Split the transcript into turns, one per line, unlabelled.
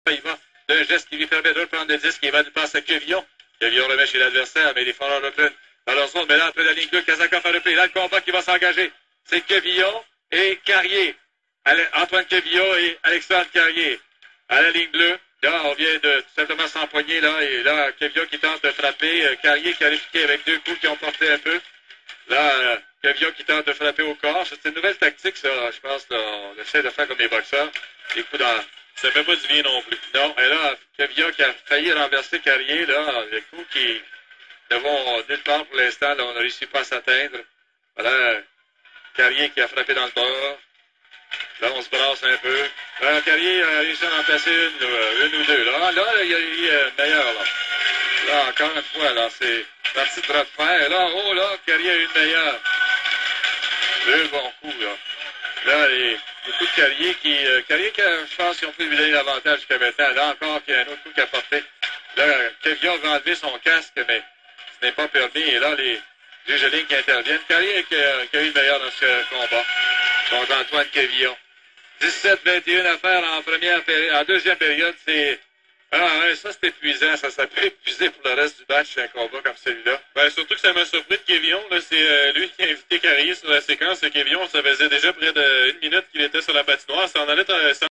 Il va d'un geste qui lui permet de reprendre le disque. Il va une passe à Quevillon. Quevillon remet chez l'adversaire, mais les foreurs reprennent dans leur zone. Mais là, après la ligne bleue, Kazakov a repris. Là, le combat qui va s'engager, c'est Quevillon et Carrier. Antoine Quevillon et Alexandre Carrier. À la ligne bleue. Là, on vient de tout simplement s'empoigner, là. Et là, Quevillon qui tente de frapper. Carrier qui a répliqué avec 2 coups qui ont porté un peu. Là, Quevillon qui tente de frapper au corps. C'est une nouvelle tactique, ça, je pense. Là, on essaie de faire comme les boxeurs. Des coups dans...
Ça fait pas du bien non plus.
Non, et là, Quevillon qui a failli renverser Carrier, là, les coups qui ne vont nulle part pour l'instant, là, on ne réussit pas à s'atteindre. Voilà, Carrier qui a frappé dans le bord. Là, on se brasse un peu. Carrier a réussi à en placer une ou deux. Là, il y a eu meilleur, là. Là, encore une fois, là, c'est parti de refaire. Là, oh là, Carrier a eu une meilleure. 2 bons coups, là. Là, les coups de Carrier qui a, je pense, qu'ils ont pu lui donner l'avantage jusqu'à maintenant. Là, encore, il y a un autre coup qui a porté. Là, Quevillon va enlever son casque, mais ce n'est pas permis. Et là, les juges de ligne qui interviennent. Carrier qui a eu le meilleur dans ce combat. Donc, Antoine Quevillon. 17-21 à faire en deuxième période. C'est... ça, c'est épuisant. Ça peut épuiser pour le reste du match, un combat comme celui-là.
Ben, surtout que ça m'a surpris de Quevillon. Là, c'est lui qui a invité Carrier sur la séquence. Quevillon, ça faisait déjà près d'1 minute qu'il était sur la patinoire. Ça en allait